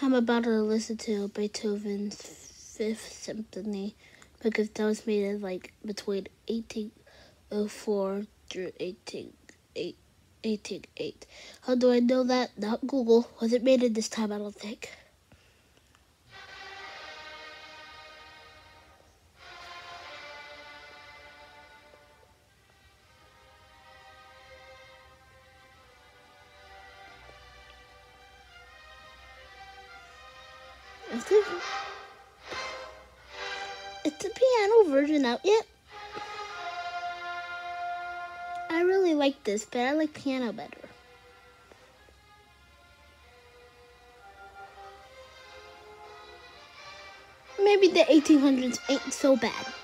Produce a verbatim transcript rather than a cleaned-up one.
I'm about to listen to Beethoven's Fifth Symphony because that was made in like between eighteen oh four through eighteen oh eight. How do I know that? Not Google. Was it made in this time? I don't think. Is the, is the piano version out yet? I really like this, but I like piano better. Maybe the eighteen hundreds ain't so bad.